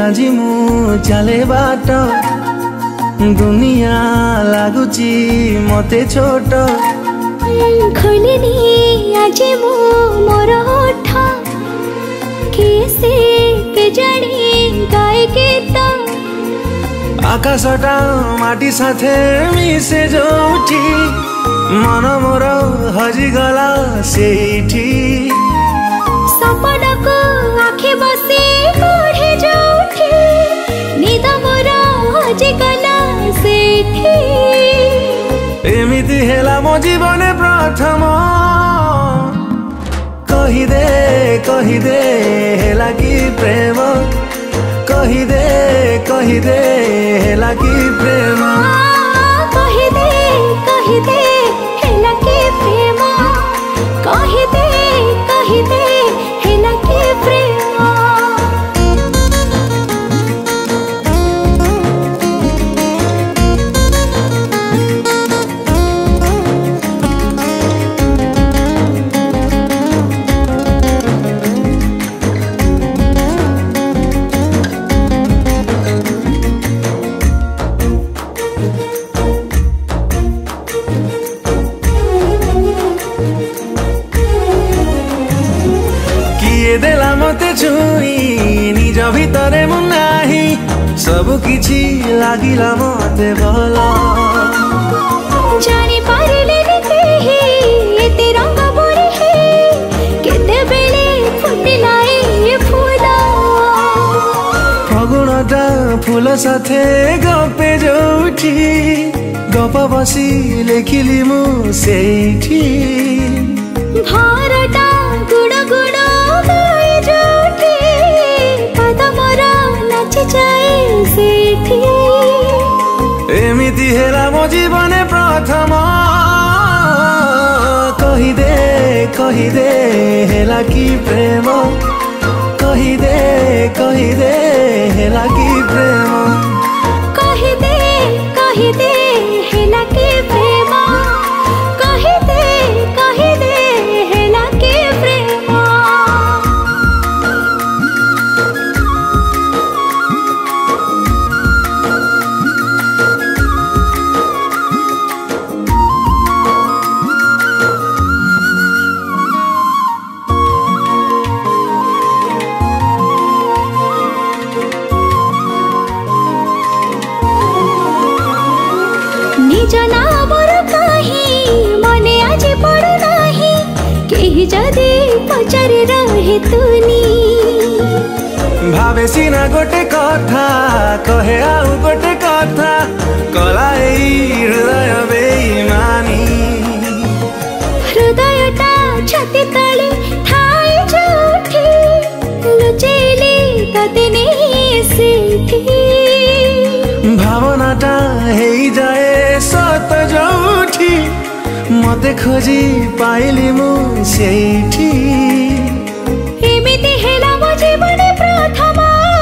आज मु चले बाट दुनिया लगुची मते छोट खोलिनी आज मु मोर ओठ कैसे के जानी गाए गीत आकाशटा माटी साथे मिसे जोठी मन मोर हजिगला सेठी सपना को आँखें बसे पढ़े जोठी निद मोर हजिगला सेठी एमिति हेला मो जीवन प्रथम कही दे हेला कि प्रेम कही दे हेला कि प्रेम कही दे हेला कि प्रेम कही दे हेला कि प्रेम देला मते छुई निज भितरे मु नाही सब किछि लागिला मते भला जानी पारिले केही एते रंग बोरी हे केते बेले फुटिला ए फूला फगुणटा फूल साथे गपे जोठी गप बसी लेखिली मु सेठी भारटा गुण गुण गाए जोठी पद मोर नाची जाए सेठी एमिति हेला मो जीवन प्रथम कही दे हेला कि प्रेम कही दे हेला कि प्रेम कही दे हेला कि प्रेम कही दे हेला कि प्रेम निज नामर कहीं मने आज पड़ू नाही केही जदि पचारि रहे तुनी भावे सीना गोटे कथा कहे आउ गोटे कथा कला हृदय बेईमानी हृदयटा छाती तले ठाई जोठी लुचेले तते नहीं सेठी भावनाटा हेई जाए सत जोठी मते खोजी पाइली मु सेठी एमिति हेला मो जीवन प्रथम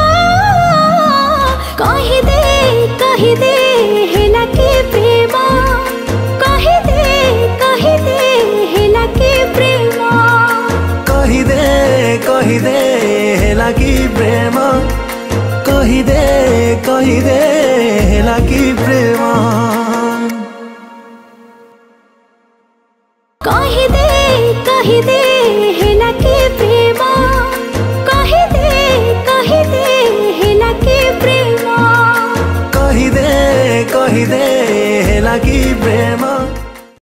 कही दे हेला कि प्रेम कही दे हेला कि प्रेम कही दे हेला कि प्रेम कही दे हेला कि प्रेम कही दे हेला कि प्रेम कही दे हेला कि प्रेम कही दे हेला कि प्रेम